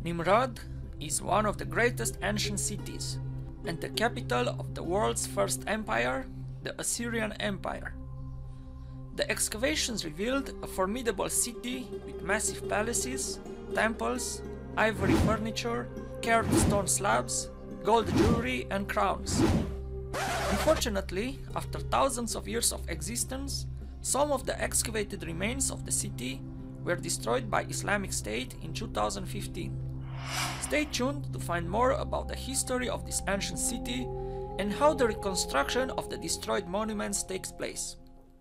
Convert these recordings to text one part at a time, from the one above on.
Nimrud is one of the greatest ancient cities and the capital of the world's first empire, the Assyrian Empire. The excavations revealed a formidable city with massive palaces, temples, ivory furniture, carved stone slabs, gold jewelry and crowns. Unfortunately, after thousands of years of existence, some of the excavated remains of the city were destroyed by Islamic State in 2015. Stay tuned to find more about the history of this ancient city and how the reconstruction of the destroyed monuments takes place.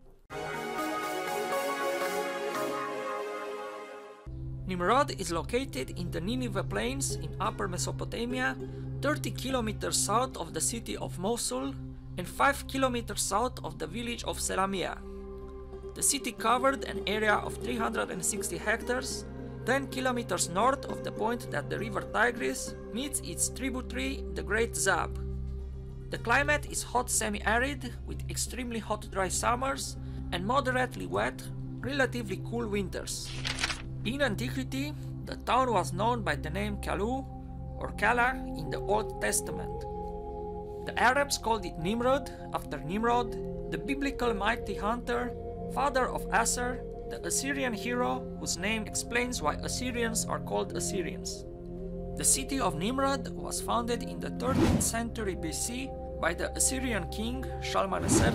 Nimrud is located in the Nineveh Plains in Upper Mesopotamia, 30 kilometers south of the city of Mosul and 5 kilometers south of the village of Selamiya. The city covered an area of 360 hectares, 10 kilometers north of the point that the river Tigris meets its tributary, the Great Zab. The climate is hot semi-arid with extremely hot dry summers and moderately wet, relatively cool winters. In antiquity, the town was known by the name Kalu or Kala in the Old Testament. The Arabs called it Nimrud after Nimrod, the biblical mighty hunter, father of Asser, the Assyrian hero whose name explains why Assyrians are called Assyrians. The city of Nimrud was founded in the 13th century BC by the Assyrian king Shalmaneser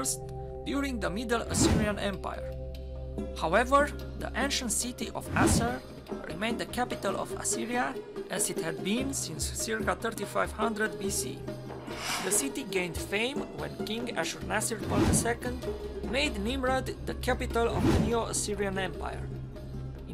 I during the Middle Assyrian Empire. However, the ancient city of Assur remained the capital of Assyria as it had been since circa 3500 BC. The city gained fame when King Ashurnasirpal II made Nimrud the capital of the Neo-Assyrian Empire. In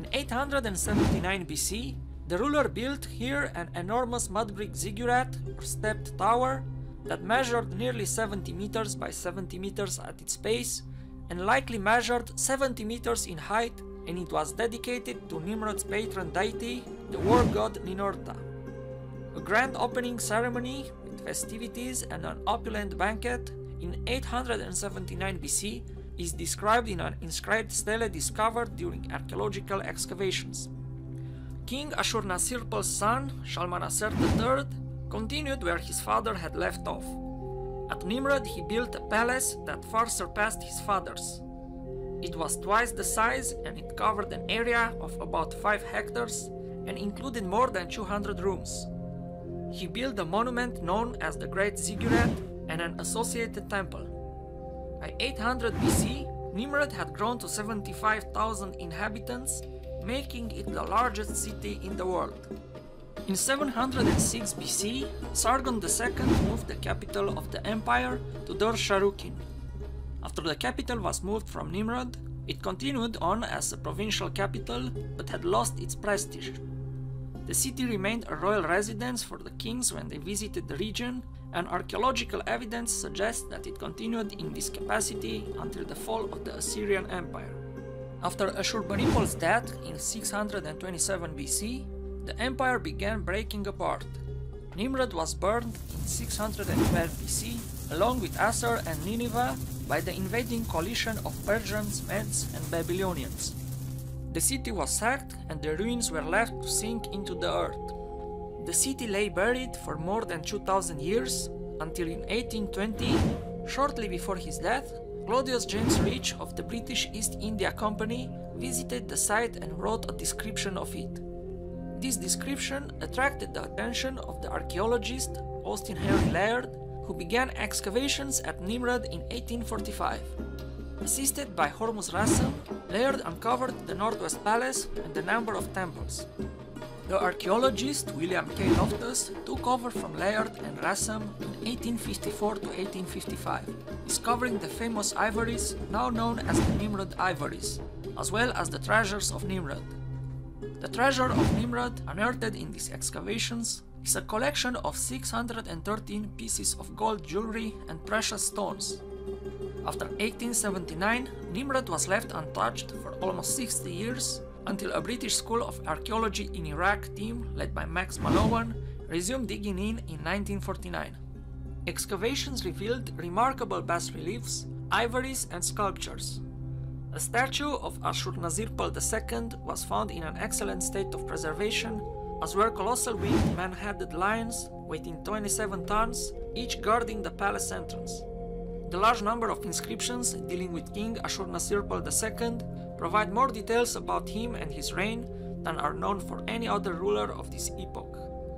879 BC, the ruler built here an enormous mud brick ziggurat or stepped tower that measured nearly 70 meters by 70 meters at its base and likely measured 70 meters in height, and it was dedicated to Nimrod's patron deity, the war god Ninurta. A grand opening ceremony with festivities and an opulent banquet in 879 BC is described in an inscribed stele discovered during archaeological excavations. King Ashurnasirpal's son, Shalmaneser III, continued where his father had left off. At Nimrud he built a palace that far surpassed his father's. It was twice the size and it covered an area of about 5 hectares and included more than 200 rooms. He built a monument known as the Great Ziggurat and an associated temple. By 800 BC, Nimrud had grown to 75,000 inhabitants, making it the largest city in the world. In 706 BC, Sargon II moved the capital of the empire to Dur-Sharrukin. After the capital was moved from Nimrud, it continued on as a provincial capital but had lost its prestige. The city remained a royal residence for the kings when they visited the region, and archaeological evidence suggests that it continued in this capacity until the fall of the Assyrian Empire. After Ashurbanipal's death in 627 BC, the empire began breaking apart. Nimrud was burned in 612 BC, along with Assur and Nineveh, by the invading coalition of Persians, Medes, and Babylonians. The city was sacked and the ruins were left to sink into the earth. The city lay buried for more than 2000 years, until in 1820, shortly before his death, Claudius James Rich of the British East India Company visited the site and wrote a description of it. This description attracted the attention of the archaeologist Austin Henry Layard, who began excavations at Nimrud in 1845. Assisted by Hormuz Rassam, Layard uncovered the Northwest Palace and a number of temples. The archaeologist William K. Loftus took over from Layard and Rassam in 1854 to 1855, discovering the famous ivories now known as the Nimrud ivories, as well as the treasures of Nimrud. The treasure of Nimrud unearthed in these excavations is a collection of 613 pieces of gold jewelry and precious stones. After 1879, Nimrud was left untouched for almost 60 years until a British School of Archaeology in Iraq team led by Max Mallowan resumed digging in 1949. Excavations revealed remarkable bas-reliefs, ivories and sculptures. A statue of Ashurnasirpal II was found in an excellent state of preservation, as were colossal winged man-headed lions weighing 27 tons, each guarding the palace entrance. The large number of inscriptions dealing with King Ashurnasirpal II provide more details about him and his reign than are known for any other ruler of this epoch.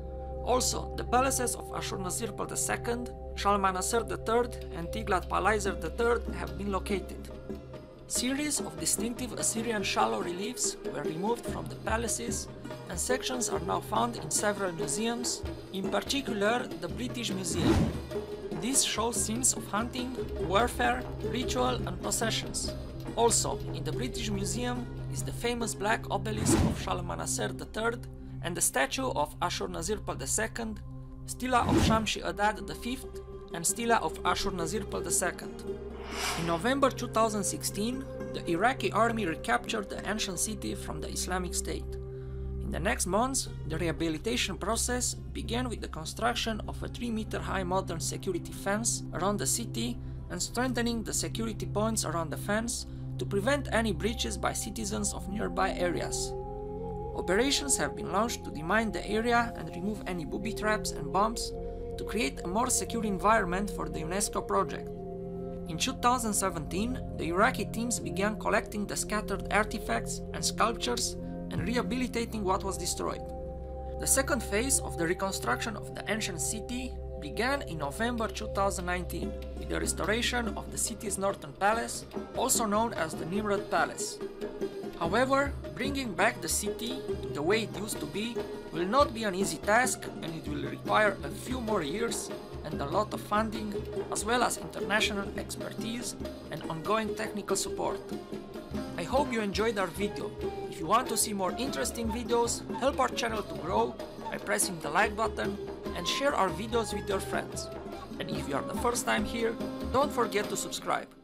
Also, the palaces of Ashurnasirpal II, Shalmaneser III, and Tiglath-Pileser III have been located. Series of distinctive Assyrian shallow reliefs were removed from the palaces, and sections are now found in several museums, in particular the British Museum. This shows scenes of hunting, warfare, ritual, and processions. Also, in the British Museum is the famous black obelisk of Shalmaneser III and the statue of Ashurnasirpal II, stela of Shamshi-Adad V, and stela of Ashurnasirpal II. In November 2016, the Iraqi army recaptured the ancient city from the Islamic State. In the next months, the rehabilitation process began with the construction of a 3-meter-high modern security fence around the city and strengthening the security points around the fence to prevent any breaches by citizens of nearby areas. Operations have been launched to demine the area and remove any booby traps and bombs to create a more secure environment for the UNESCO project. In 2017, the Iraqi teams began collecting the scattered artifacts and sculptures and rehabilitating what was destroyed. The second phase of the reconstruction of the ancient city began in November 2019 with the restoration of the city's northern palace, also known as the Nimrod Palace. However, bringing back the city to the way it used to be will not be an easy task, and it will require a few more years and a lot of funding, as well as international expertise and ongoing technical support. I hope you enjoyed our video. If you want to see more interesting videos, help our channel to grow by pressing the like button and share our videos with your friends. And if you are the first time here, don't forget to subscribe.